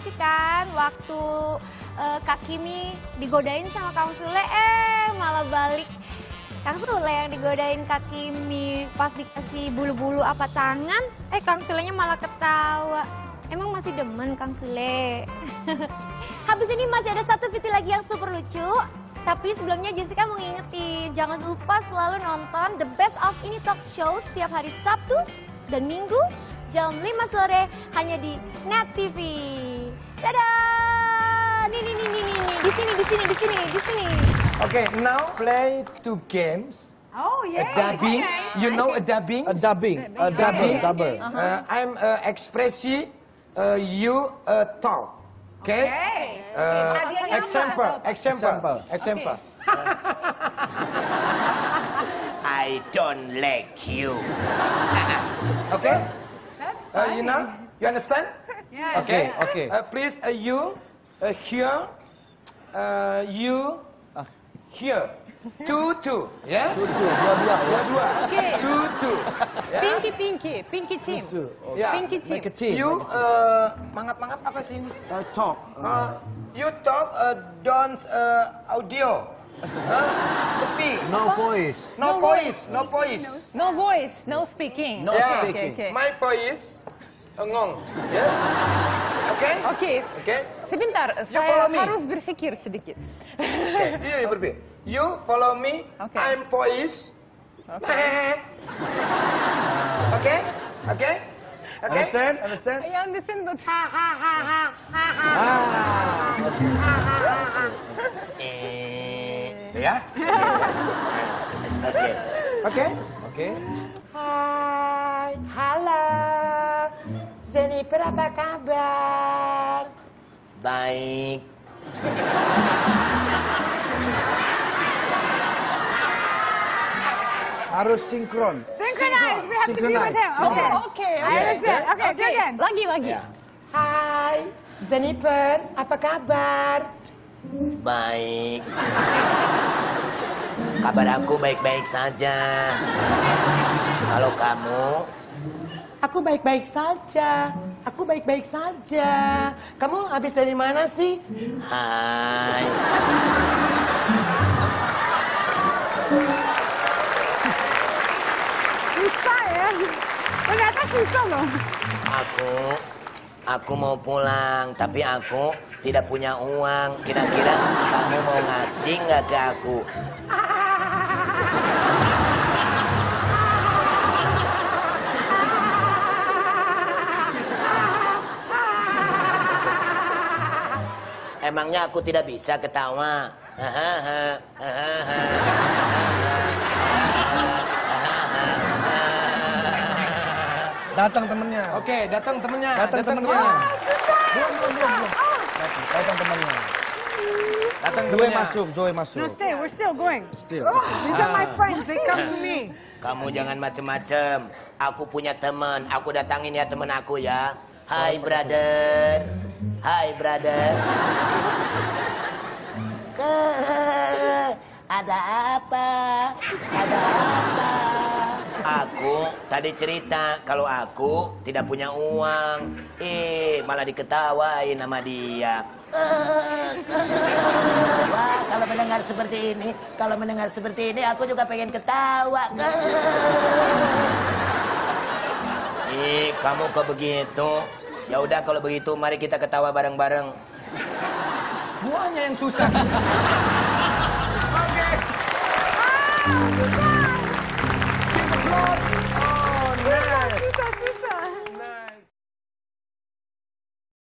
lucu kan waktu Kak Kimi digodain sama Kang Sule, malah balik Kang Sule yang digodain Kak Kimi. Pas dikasih bulu-bulu apa tangan, Kang Sulenya malah ketawa. Emang masih demen Kang Sule. Habis ini masih ada satu video lagi yang super lucu. Tapi sebelumnya Jessica mau ngingetin, jangan lupa selalu nonton The Best of Ini Talk Show setiap hari Sabtu dan Minggu jam 5 sore hanya di Net TV. Dadah! Nih, di sini. Okay, now play two games. Oh yeah. A dubbing. Okay. You know a dubbing? A dubbing. Double. I'm expresi, you talk. Okay? Example. I don't like you. Okay? That's fine. You know? You understand? Yeah. Okay. Okay. Please, you here, you here. Two. Yeah? Dua. Okay. Two. Yeah? Pinky team. Yeah. Pinky team. Make a team. You mangap apa sih ini? Talk. You talk, don't audio. Speak. No voice. No voice. No voice, no speaking. No Yeah. speaking. Okay. My voice ngong. Yes? Okay? Oke. Sebentar, You saya follow me. harus berpikir sedikit. Okay. Iya, berpikir. You follow me. Okay. I'm voice. Okay. Okay? Understand? I understand, but Ya? Oke. Okay. Hai, halo. Jennifer apa kabar? Baik. Harus sinkron. synchronize. We have to be with him. Okay. I understand. Okay, do again. Lagi. Hai, Jennifer, apa kabar? Baik. Kabar aku baik-baik saja. Kalau kamu? Aku baik-baik saja. Kamu habis dari mana sih? Hai. Susah ya. Ternyata susah loh. Aku mau pulang, tapi aku tidak punya uang. Kira-kira kamu mau ngasih nggak ke aku? Emangnya aku tidak bisa ketawa? Datang temennya. Oke, datang temennya. Datang temennya. Belum. Datang temennya. Zoe masuk. No, stay. We're still going. Still. These are my friends. They come to me. Kamu jangan macem-macem. Aku punya teman. Aku datangin ya teman aku ya. Hai brother. Ada apa? Aku tadi cerita kalau aku tidak punya uang. Malah diketawain sama dia. Wah, kalau mendengar seperti ini, aku juga pengen ketawa. Kamu kok begitu? Ya udah kalau begitu, mari kita ketawa bareng-bareng. Guanya yang susah. Oke. Oh, nice.